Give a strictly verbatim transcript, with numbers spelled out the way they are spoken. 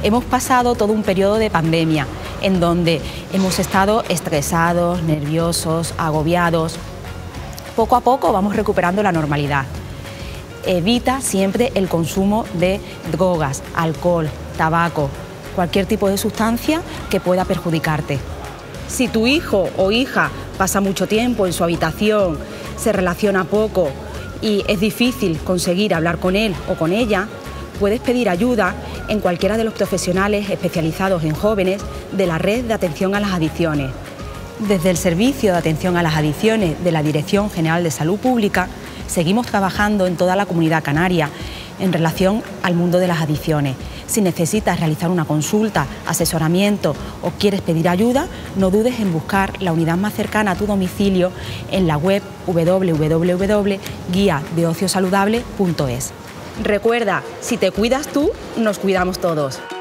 Hemos pasado todo un periodo de pandemia en donde hemos estado estresados, nerviosos, agobiados. Poco a poco vamos recuperando la normalidad. Evita siempre el consumo de drogas, alcohol, tabaco, cualquier tipo de sustancia que pueda perjudicarte. Si tu hijo o hija pasa mucho tiempo en su habitación, se relaciona poco y es difícil conseguir hablar con él o con ella, puedes pedir ayuda en cualquiera de los profesionales especializados en jóvenes de la Red de Atención a las Adicciones. Desde el Servicio de Atención a las Adicciones de la Dirección General de Salud Pública, seguimos trabajando en toda la Comunidad Canaria en relación al mundo de las adicciones. Si necesitas realizar una consulta, asesoramiento o quieres pedir ayuda, no dudes en buscar la unidad más cercana a tu domicilio en la web w w w punto guía de ocio saludable punto es. Recuerda, si te cuidas tú, nos cuidamos todos.